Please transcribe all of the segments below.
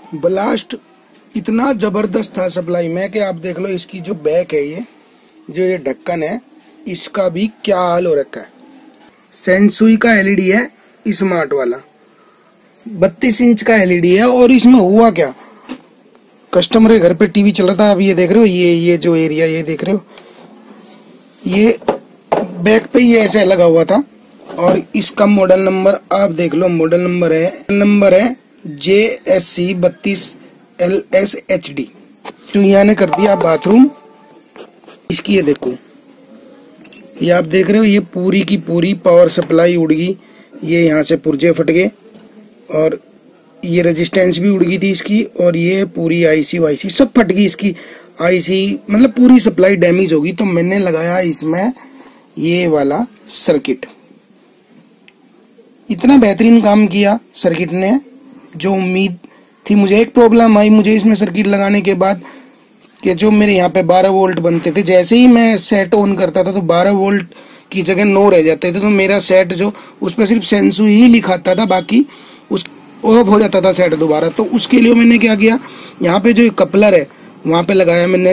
Blast इतना जबरदस्त था सप्लाई में कि आप देख लो इसकी जो बैक है, ये ढक्कन है, इसका भी क्या हाल हो रखा है। सेंसुई का एलईडी है स्मार्ट वाला, 32 इंच का एलईडी है। और इसमें हुआ क्या, कस्टमर के घर पे टीवी चल रहा था। अब ये देख रहे हो, ये जो एरिया ये देख रहे हो, ये बैक पे ये ऐसे लगा हुआ था। और इसका मॉडल नंबर आप देख लो, मॉडल नंबर है JSC 32LSHD। तो यहाँ ने कर दिया बाथरूम इसकी, ये देखो, ये आप देख रहे हो, ये पूरी की पूरी पावर सप्लाई उड़ गई। ये यहाँ से पुर्जे फट गए और ये रेजिस्टेंस भी उड़ गई थी इसकी। और ये पूरी आईसी वाईसी सब फट गई इसकी, आईसी मतलब पूरी सप्लाई डैमेज होगी। तो मैंने लगाया इसमें ये वाला सर्किट, इतना बेहतरीन काम किया सर्किट ने, जो उम्मीद थी मुझे। एक प्रॉब्लम आई मुझे इसमें सर्किट लगाने के बाद कि जो मेरे यहाँ पे 12 वोल्ट बनते थे, जैसे ही मैं सेट ऑन करता था तो 12 वोल्ट की जगह 9 रह जाते थे। तो मेरा सेट जो उस पर सिर्फ सेंसुई ही लिखाता था, बाकी उस ऑफ हो जाता था सेट दोबारा। तो उसके लिए मैंने क्या किया, यहाँ पे जो कपलर है वहां पे लगाया मैंने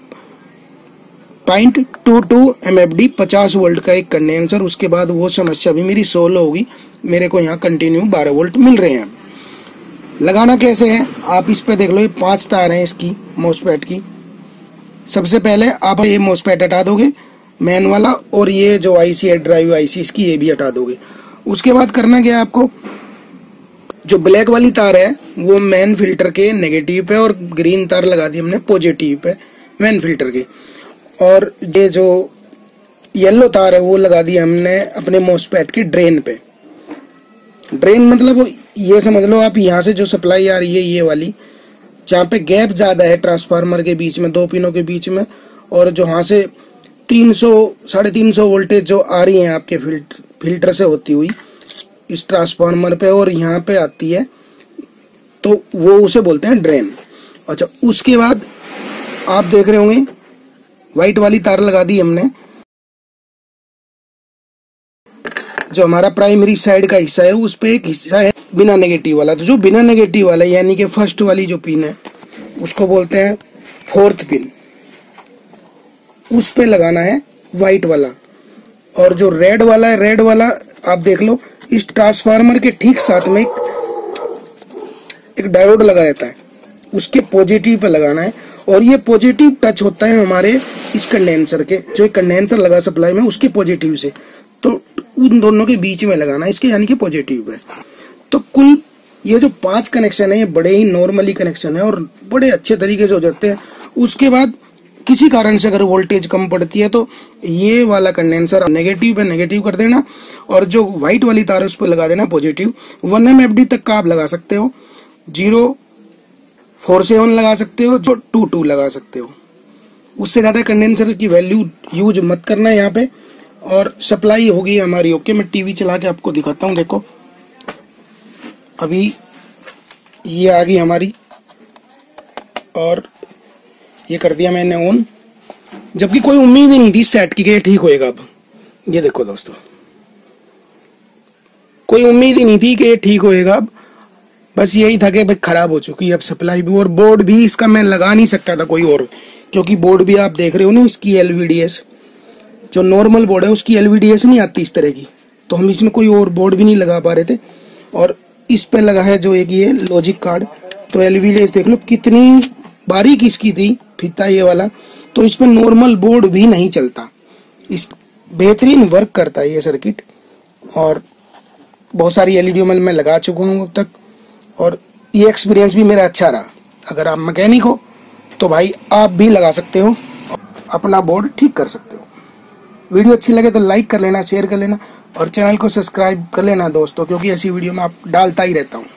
0.22 MFD 50 वोल्ट का एक कंडेंसर। उसके बाद वो समस्या भी मेरी सोल्व होगी, मेरे को यहाँ कंटिन्यू 12 वोल्ट मिल रहे हैं। लगाना कैसे है आप इस पे देख लो, ये 5 तार हैं इसकी मोसपेट की। सबसे पहले आप ये मोसपेट हटा दोगे मैन वाला, और ये जो आईसी है ड्राइव आईसी इसकी, ये भी हटा दोगे। उसके बाद करना क्या है आपको, जो ब्लैक वाली तार है वो मेन फिल्टर के नेगेटिव पे, और ग्रीन तार लगा दी हमने पॉजिटिव पे मेन फिल्टर के। और ये जो येलो तार है वो लगा दी हमने अपने मोसपेट की ड्रेन पे। ड्रेन मतलब ये समझ लो आप, यहाँ से जो सप्लाई आ रही है ये वाली, जहाँ पे गैप ज्यादा है ट्रांसफार्मर के बीच में, 2 पिनों के बीच में, और जो यहाँ से 300-350 वोल्टेज जो आ रही है आपके फिल्टर से होती हुई इस ट्रांसफार्मर पे और यहाँ पे आती है, तो वो उसे बोलते हैं ड्रेन। अच्छा, उसके बाद आप देख रहे होंगे व्हाइट वाली तार लगा दी हमने, जो हमारा प्राइमरी साइड का हिस्सा है उस पे एक हिस्सा है बिना नेगेटिव वाला। तो जो बिना नेगेटिव वाला यानी कि फर्स्ट वाली जो पिन है उसको बोलते हैं 4th पिन, उस पे लगाना है व्हाइट वाला। और जो रेड वाला है, रेड वाला आप देख लो, इस ट्रांसफार्मर के ठीक साथ में एक डायोड लगा रहता है, उसके पॉजिटिव पे लगाना है। और ये पॉजिटिव टच होता है हमारे इस कंडेंसर के, जो एक कंडेंसर लगा सप्लाई में उसके पॉजिटिव से, तो उन दोनों के बीच में लगाना है इसके, यानी कि पॉजिटिव है। तो कुल ये जो 5 कनेक्शन है ये बड़े ही नॉर्मली कनेक्शन है और बड़े अच्छे तरीके से हो जाते हैं। उसके बाद किसी कारण से अगर वोल्टेज कम पड़ती है तो ये वाला कंडेंसर नेगेटिव पे नेगेटिव कर देना, और जो व्हाइट वाली तार है उस पर लगा देना पॉजिटिव। 1 MFD तक का आप लगा सकते हो, 047 लगा सकते हो, जो 22 लगा सकते हो। उससे ज्यादा कंडेंसर की वैल्यू यूज मत करना यहाँ पे। और सप्लाई होगी हमारी ओके। मैं टीवी चला के आपको दिखाता हूँ, देखो अभी ये आ गई हमारी, और ये कर दिया मैंने ऑन, जबकि कोई उम्मीद ही नहीं थी सेट की कि ये ठीक होएगा। अब ये देखो दोस्तों, कोई उम्मीद ही नहीं थी कि ये ठीक होएगा। अब बस यही था कि भाई खराब हो चुकी है अब सप्लाई भी, और बोर्ड भी इसका मैं लगा नहीं सकता था कोई और, क्योंकि बोर्ड भी आप देख रहे हो ना इसकी LVDS, जो नॉर्मल बोर्ड है उसकी LVDS नहीं आती इस तरह की, तो हम इसमें कोई और बोर्ड भी नहीं लगा पा रहे थे। और इस पे लगा है जो एक ये लॉजिक कार्ड, तो LVDS देख लो कितनी बारीक इसकी थी फीता ये वाला, तो इस पे नॉर्मल बोर्ड भी नहीं चलता। इस बेहतरीन वर्क करता है ये सर्किट, और बहुत सारी LED मैं लगा चुका हूँ अब तक, और ये एक्सपीरियंस भी मेरा अच्छा रहा। अगर आप मैकेनिक हो तो भाई आप भी लगा सकते हो, अपना बोर्ड ठीक कर सकते हो। वीडियो अच्छी लगे तो लाइक कर लेना, शेयर कर लेना, और चैनल को सब्सक्राइब कर लेना दोस्तों, क्योंकि ऐसी वीडियो में आप डालता ही रहता हूँ।